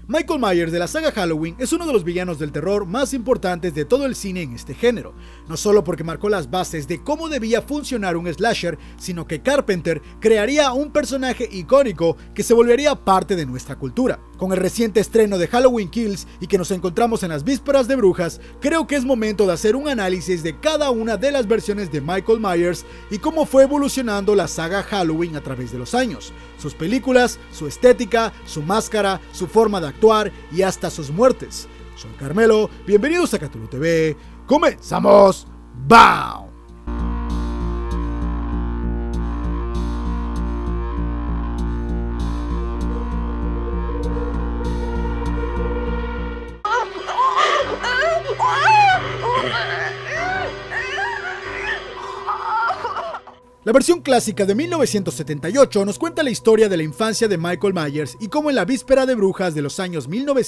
Michael Myers de la saga Halloween es uno de los villanos del terror más importantes de todo el cine en este género, no solo porque marcó las bases de cómo debía funcionar un slasher, sino que Carpenter crearía un personaje icónico que se volvería parte de nuestra cultura. Con el reciente estreno de Halloween Kills y que nos encontramos en las vísperas de Brujas, creo que es momento de hacer un análisis de cada una de las versiones de Michael Myers y cómo fue evolucionando la saga Halloween a través de los años, sus películas, su estética, su máscara, su forma de actuar y hasta sus muertes. Soy Carmelo, bienvenidos a Cthulhu TV, ¡comenzamos! ¡Bam! La versión clásica de 1978 nos cuenta la historia de la infancia de Michael Myers y cómo en la víspera de Brujas de los años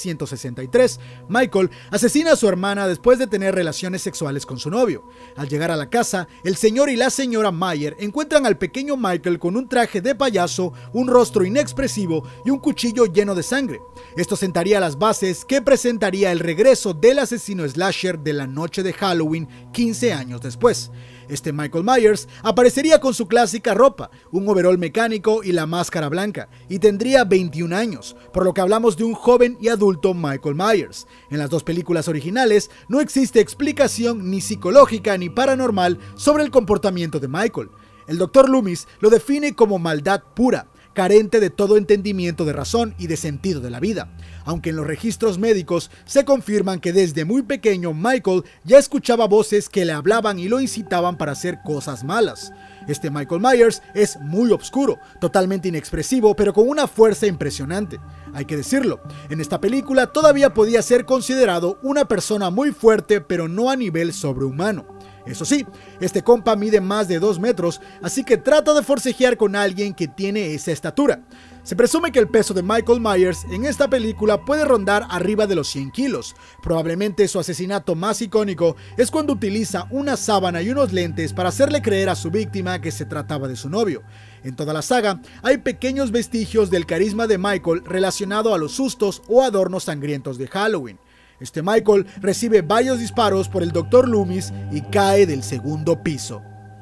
1963, Michael asesina a su hermana después de tener relaciones sexuales con su novio. Al llegar a la casa, el señor y la señora Myers encuentran al pequeño Michael con un traje de payaso, un rostro inexpresivo y un cuchillo lleno de sangre. Esto sentaría las bases que presentaría el regreso del asesino slasher de la noche de Halloween 15 años después. Este Michael Myers aparecería con su clásica ropa, un overol mecánico y la máscara blanca, y tendría 21 años, por lo que hablamos de un joven y adulto Michael Myers. En las dos películas originales no existe explicación ni psicológica ni paranormal sobre el comportamiento de Michael. El Dr. Loomis lo define como maldad pura, carente de todo entendimiento de razón y de sentido de la vida, aunque en los registros médicos se confirman que desde muy pequeño Michael ya escuchaba voces que le hablaban y lo incitaban para hacer cosas malas. Este Michael Myers es muy oscuro, totalmente inexpresivo, pero con una fuerza impresionante. Hay que decirlo, en esta película todavía podía ser considerado una persona muy fuerte, pero no a nivel sobrehumano. Eso sí, este compa mide más de 2 metros, así que trata de forcejear con alguien que tiene esa estatura. Se presume que el peso de Michael Myers en esta película puede rondar arriba de los 100 kilos. Probablemente su asesinato más icónico es cuando utiliza una sábana y unos lentes para hacerle creer a su víctima que se trataba de su novio. En toda la saga hay pequeños vestigios del carisma de Michael relacionado a los sustos o adornos sangrientos de Halloween. Este Michael recibe varios disparos por el Dr. Loomis y cae del segundo piso.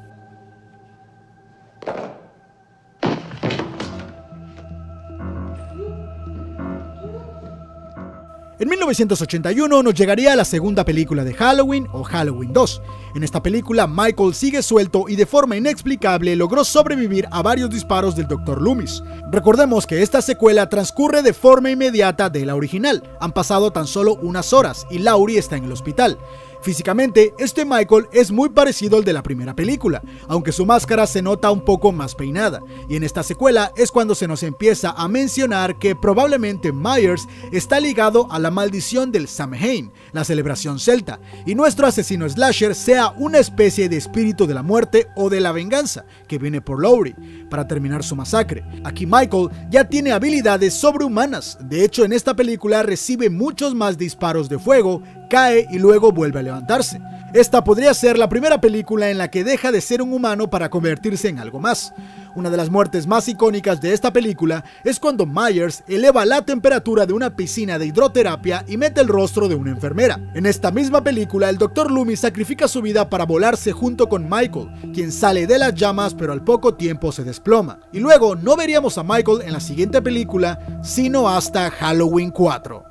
En 1981 nos llegaría la segunda película de Halloween o Halloween 2. En esta película Michael sigue suelto y de forma inexplicable logró sobrevivir a varios disparos del Dr. Loomis. Recordemos que esta secuela transcurre de forma inmediata de la original. Han pasado tan solo unas horas y Laurie está en el hospital. Físicamente, este Michael es muy parecido al de la primera película, aunque su máscara se nota un poco más peinada, y en esta secuela es cuando se nos empieza a mencionar que probablemente Myers está ligado a la maldición del Samhain, la celebración celta, y nuestro asesino slasher sea una especie de espíritu de la muerte o de la venganza, que viene por Laurie, para terminar su masacre. Aquí Michael ya tiene habilidades sobrehumanas, de hecho en esta película recibe muchos más disparos de fuego, cae y luego vuelve a levantarse. Esta podría ser la primera película en la que deja de ser un humano para convertirse en algo más. Una de las muertes más icónicas de esta película es cuando Myers eleva la temperatura de una piscina de hidroterapia y mete el rostro de una enfermera. En esta misma película, el Dr. Loomis sacrifica su vida para volarse junto con Michael, quien sale de las llamas pero al poco tiempo se desploma. Y luego no veríamos a Michael en la siguiente película, sino hasta Halloween 4.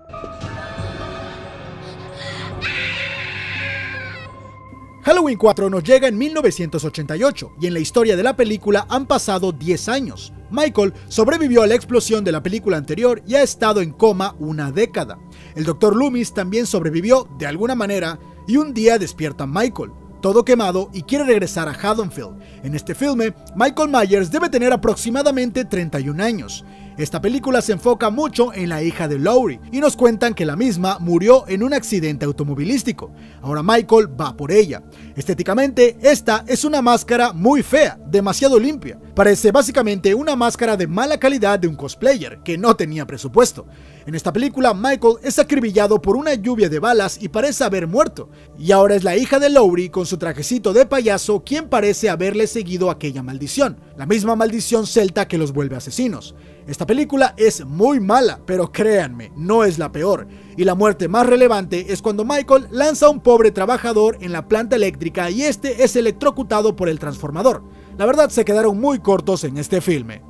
Halloween 4 nos llega en 1988 y en la historia de la película han pasado 10 años. Michael sobrevivió a la explosión de la película anterior y ha estado en coma una década. El Dr. Loomis también sobrevivió de alguna manera y un día despierta Michael, todo quemado y quiere regresar a Haddonfield. En este filme, Michael Myers debe tener aproximadamente 31 años. Esta película se enfoca mucho en la hija de Laurie y nos cuentan que la misma murió en un accidente automovilístico. Ahora Michael va por ella. Estéticamente, esta es una máscara muy fea, demasiado limpia. Parece básicamente una máscara de mala calidad de un cosplayer que no tenía presupuesto. En esta película, Michael es acribillado por una lluvia de balas y parece haber muerto. Y ahora es la hija de Laurie con su trajecito de payaso quien parece haberle seguido aquella maldición, la misma maldición celta que los vuelve asesinos. Esta película es muy mala, pero créanme, no es la peor. Y la muerte más relevante es cuando Michael lanza a un pobre trabajador en la planta eléctrica y este es electrocutado por el transformador. La verdad se quedaron muy cortos en este filme.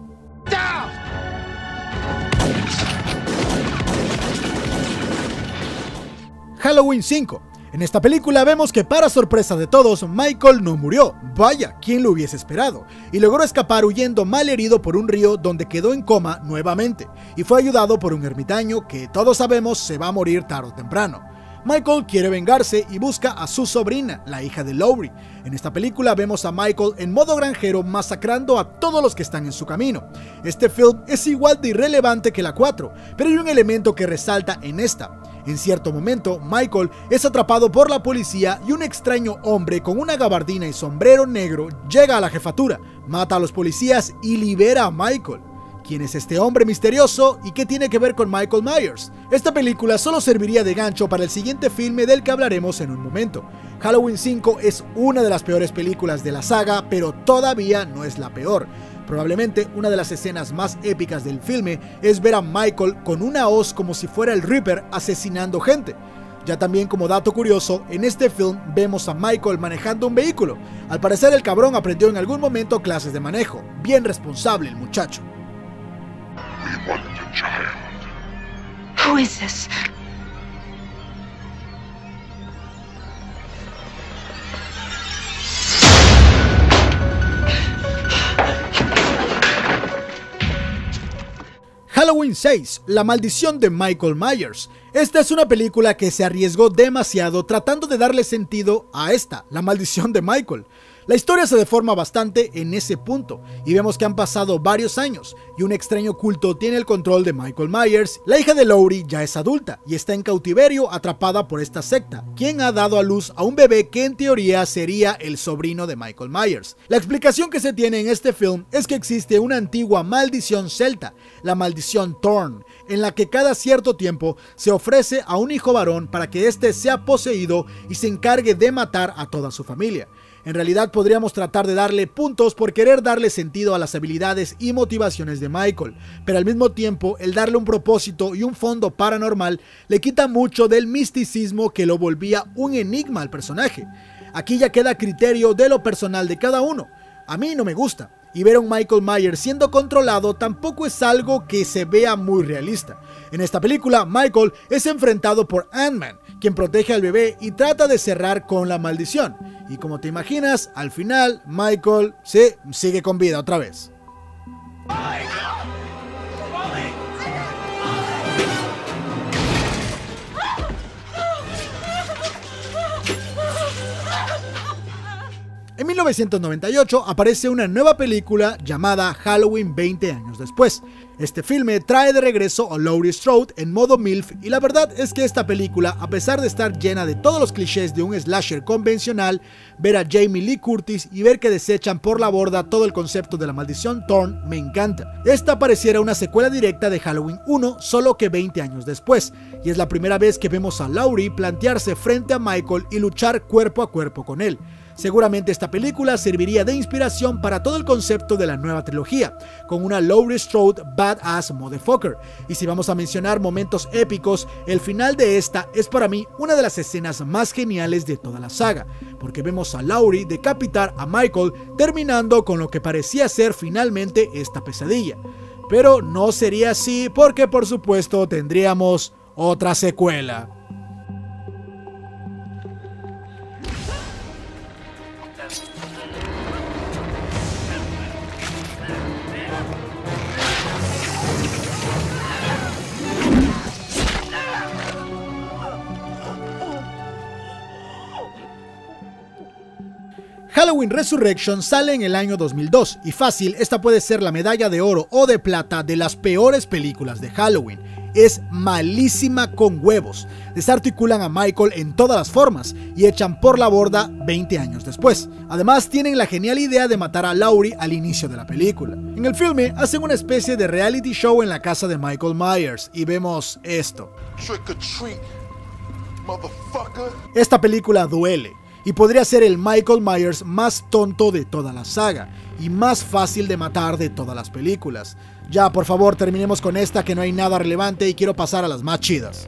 Halloween 5. En esta película vemos que para sorpresa de todos, Michael no murió. Vaya, ¿quién lo hubiese esperado? Y logró escapar huyendo mal herido por un río donde quedó en coma nuevamente. Y fue ayudado por un ermitaño que todos sabemos se va a morir tarde o temprano. Michael quiere vengarse y busca a su sobrina, la hija de Laurie. En esta película vemos a Michael en modo granjero masacrando a todos los que están en su camino. Este film es igual de irrelevante que la 4, pero hay un elemento que resalta en esta. En cierto momento, Michael es atrapado por la policía y un extraño hombre con una gabardina y sombrero negro llega a la jefatura, mata a los policías y libera a Michael. ¿Quién es este hombre misterioso y qué tiene que ver con Michael Myers? Esta película solo serviría de gancho para el siguiente filme del que hablaremos en un momento. Halloween 5 es una de las peores películas de la saga, pero todavía no es la peor. Probablemente una de las escenas más épicas del filme es ver a Michael con una hoz como si fuera el Reaper asesinando gente. Ya también como dato curioso, en este film vemos a Michael manejando un vehículo. Al parecer el cabrón aprendió en algún momento clases de manejo. Bien responsable el muchacho. Who is this? Halloween 6, la maldición de Michael Myers. Esta es una película que se arriesgó demasiado tratando de darle sentido a esta, la maldición de Michael. La historia se deforma bastante en ese punto, y vemos que han pasado varios años, y un extraño culto tiene el control de Michael Myers. La hija de Laurie ya es adulta, y está en cautiverio atrapada por esta secta, quien ha dado a luz a un bebé que en teoría sería el sobrino de Michael Myers. La explicación que se tiene en este film es que existe una antigua maldición celta, la maldición Thorn, en la que cada cierto tiempo se ofrece a un hijo varón para que éste sea poseído y se encargue de matar a toda su familia. En realidad podríamos tratar de darle puntos por querer darle sentido a las habilidades y motivaciones de Michael, pero al mismo tiempo el darle un propósito y un fondo paranormal le quita mucho del misticismo que lo volvía un enigma al personaje. Aquí ya queda criterio de lo personal de cada uno. A mí no me gusta, y ver a un Michael Myers siendo controlado tampoco es algo que se vea muy realista. En esta película, Michael es enfrentado por Ant-Man, quien protege al bebé y trata de cerrar con la maldición. Y como te imaginas, al final, Michael sigue con vida otra vez. En 1998 aparece una nueva película llamada Halloween 20 años después. Este filme trae de regreso a Laurie Strode en modo MILF y la verdad es que esta película, a pesar de estar llena de todos los clichés de un slasher convencional, ver a Jamie Lee Curtis y ver que desechan por la borda todo el concepto de la maldición Thorn me encanta. Esta pareciera una secuela directa de Halloween 1, solo que 20 años después, y es la primera vez que vemos a Laurie plantearse frente a Michael y luchar cuerpo a cuerpo con él. Seguramente esta película serviría de inspiración para todo el concepto de la nueva trilogía, con una Laurie Strode badass motherfucker. Y si vamos a mencionar momentos épicos, el final de esta es para mí una de las escenas más geniales de toda la saga, porque vemos a Laurie decapitar a Michael, terminando con lo que parecía ser finalmente esta pesadilla. Pero no sería así porque por supuesto tendríamos otra secuela. Halloween Resurrection sale en el año 2002 y fácil, esta puede ser la medalla de oro o de plata de las peores películas de Halloween. Es malísima con huevos. Desarticulan a Michael en todas las formas y echan por la borda 20 años después. Además tienen la genial idea de matar a Laurie al inicio de la película. En el filme hacen una especie de reality show en la casa de Michael Myers y vemos esto. Trick or treat, motherfucker. Esta película duele. y podría ser el Michael Myers más tonto de toda la saga y más fácil de matar de todas las películas. Ya, por favor, terminemos con esta, que no hay nada relevante y quiero pasar a las más chidas.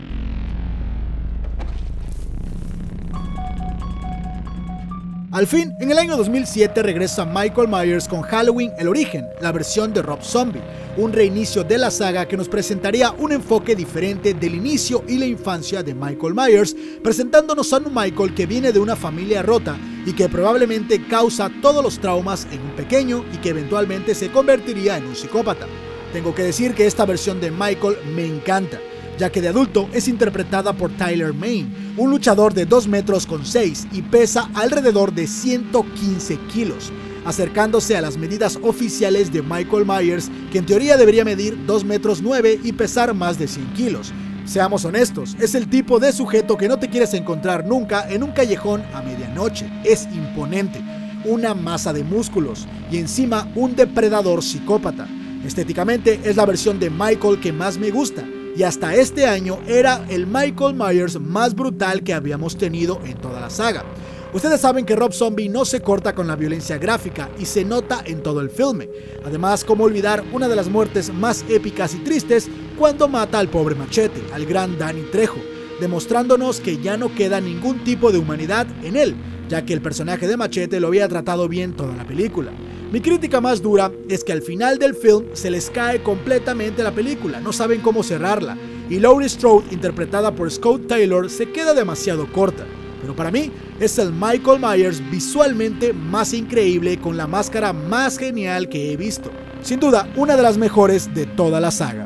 Al fin, en el año 2007 regresa Michael Myers con Halloween El Origen, la versión de Rob Zombie, un reinicio de la saga que nos presentaría un enfoque diferente del inicio y la infancia de Michael Myers, presentándonos a un Michael que viene de una familia rota y que probablemente causa todos los traumas en un pequeño y que eventualmente se convertiría en un psicópata. Tengo que decir que esta versión de Michael me encanta, ya que de adulto es interpretada por Tyler Mane, un luchador de 2 metros con 6 y pesa alrededor de 115 kilos, acercándose a las medidas oficiales de Michael Myers, que en teoría debería medir 2 metros 9 y pesar más de 100 kilos. Seamos honestos, es el tipo de sujeto que no te quieres encontrar nunca en un callejón a medianoche. Es imponente, una masa de músculos y encima un depredador psicópata. Estéticamente es la versión de Michael que más me gusta, y hasta este año era el Michael Myers más brutal que habíamos tenido en toda la saga. Ustedes saben que Rob Zombie no se corta con la violencia gráfica y se nota en todo el filme. Además, cómo olvidar una de las muertes más épicas y tristes cuando mata al pobre Machete, al gran Danny Trejo, demostrándonos que ya no queda ningún tipo de humanidad en él, ya que el personaje de Machete lo había tratado bien toda la película. Mi crítica más dura es que al final del film se les cae completamente la película, no saben cómo cerrarla, y Laurie Strode, interpretada por Scott Taylor, se queda demasiado corta. Pero para mí es el Michael Myers visualmente más increíble, con la máscara más genial que he visto. Sin duda, una de las mejores de toda la saga.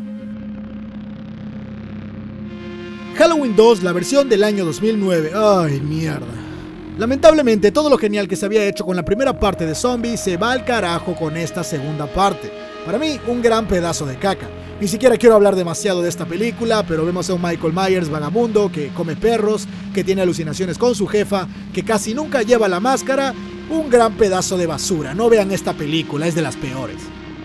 Halloween 2, la versión del año 2009. ¡Ay, mierda! Lamentablemente, todo lo genial que se había hecho con la primera parte de Zombie se va al carajo con esta segunda parte. Para mí, un gran pedazo de caca. Ni siquiera quiero hablar demasiado de esta película, pero vemos a un Michael Myers vagabundo que come perros, que tiene alucinaciones con su jefa, que casi nunca lleva la máscara. Un gran pedazo de basura. No vean esta película, es de las peores.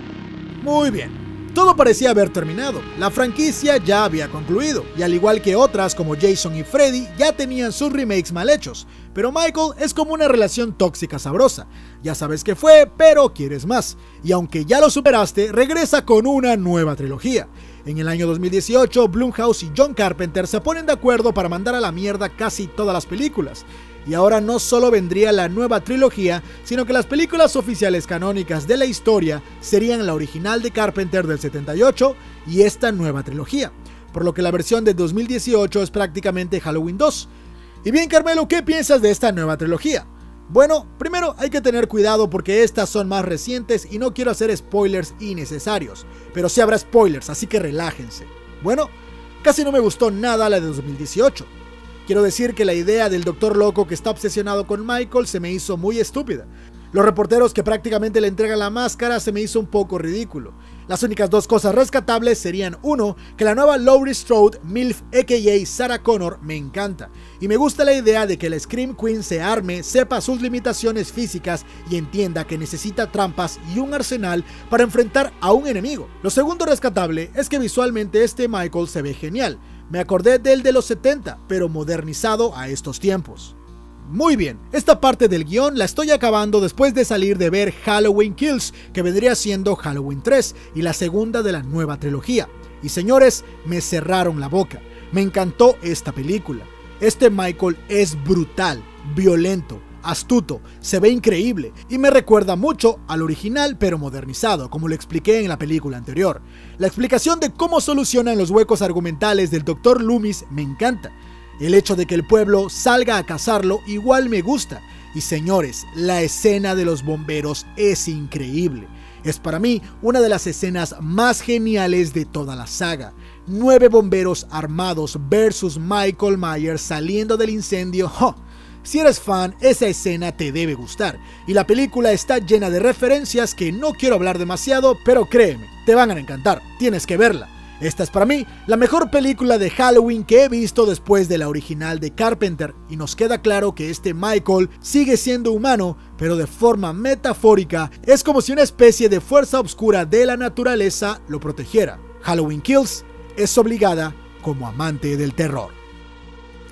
Muy bien. Todo parecía haber terminado, la franquicia ya había concluido, y al igual que otras como Jason y Freddy ya tenían sus remakes mal hechos, pero Michael es como una relación tóxica sabrosa, ya sabes que fue, pero quieres más, y aunque ya lo superaste, regresa con una nueva trilogía. En el año 2018, Blumhouse y John Carpenter se ponen de acuerdo para mandar a la mierda casi todas las películas. Y ahora no solo vendría la nueva trilogía, sino que las películas oficiales canónicas de la historia serían la original de Carpenter del 78 y esta nueva trilogía, por lo que la versión de 2018 es prácticamente Halloween 2. Y bien, Carmelo, ¿qué piensas de esta nueva trilogía? Bueno, primero hay que tener cuidado porque estas son más recientes y no quiero hacer spoilers innecesarios, pero sí habrá spoilers, así que relájense. Bueno, casi no me gustó nada la de 2018. Quiero decir que la idea del doctor loco que está obsesionado con Michael se me hizo muy estúpida. Los reporteros que prácticamente le entregan la máscara se me hizo un poco ridículo. Las únicas dos cosas rescatables serían: uno, que la nueva Laurie Strode, MILF aka Sarah Connor, me encanta. Y me gusta la idea de que la Scream Queen se arme, sepa sus limitaciones físicas y entienda que necesita trampas y un arsenal para enfrentar a un enemigo. Lo segundo rescatable es que visualmente este Michael se ve genial. Me acordé del de los 70, pero modernizado a estos tiempos. Muy bien, esta parte del guión la estoy acabando después de salir de ver Halloween Kills, que vendría siendo Halloween 3 y la segunda de la nueva trilogía. Y señores, me cerraron la boca. Me encantó esta película. Este Michael es brutal, violento, astuto, se ve increíble y me recuerda mucho al original pero modernizado, como lo expliqué en la película anterior. La explicación de cómo solucionan los huecos argumentales del Dr. Loomis me encanta. El hecho de que el pueblo salga a cazarlo igual me gusta. Y señores, la escena de los bomberos es increíble. Es para mí una de las escenas más geniales de toda la saga. 9 bomberos armados versus Michael Myers saliendo del incendio. ¡Oh! Si eres fan, esa escena te debe gustar. Y la película está llena de referencias que no quiero hablar demasiado, pero créeme, te van a encantar. Tienes que verla. Esta es para mí la mejor película de Halloween que he visto después de la original de Carpenter, y nos queda claro que este Michael sigue siendo humano, pero de forma metafórica. Es como si una especie de fuerza oscura de la naturaleza lo protegiera. Halloween Kills es obligada como amante del terror.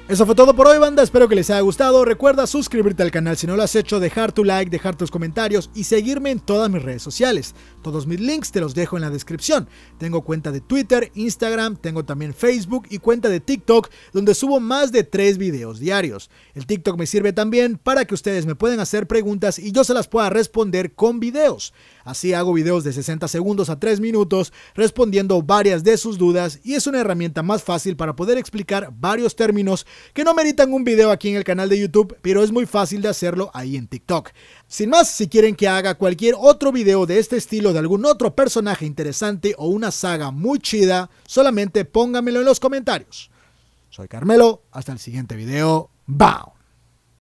Eso fue todo por hoy, banda, espero que les haya gustado. Recuerda suscribirte al canal si no lo has hecho, dejar tu like, dejar tus comentarios y seguirme en todas mis redes sociales. Todos mis links te los dejo en la descripción. Tengo cuenta de Twitter, Instagram, tengo también Facebook y cuenta de TikTok donde subo más de 3 videos diarios. El TikTok me sirve también para que ustedes me puedan hacer preguntas y yo se las pueda responder con videos. Así hago videos de 60 segundos a 3 minutos respondiendo varias de sus dudas y es una herramienta más fácil para poder explicar varios términos que no meritan un video aquí en el canal de YouTube, pero es muy fácil de hacerlo ahí en TikTok. Sin más, si quieren que haga cualquier otro video de este estilo de algún otro personaje interesante o una saga muy chida, solamente pónganmelo en los comentarios. Soy Carmelo, hasta el siguiente video. ¡Bam!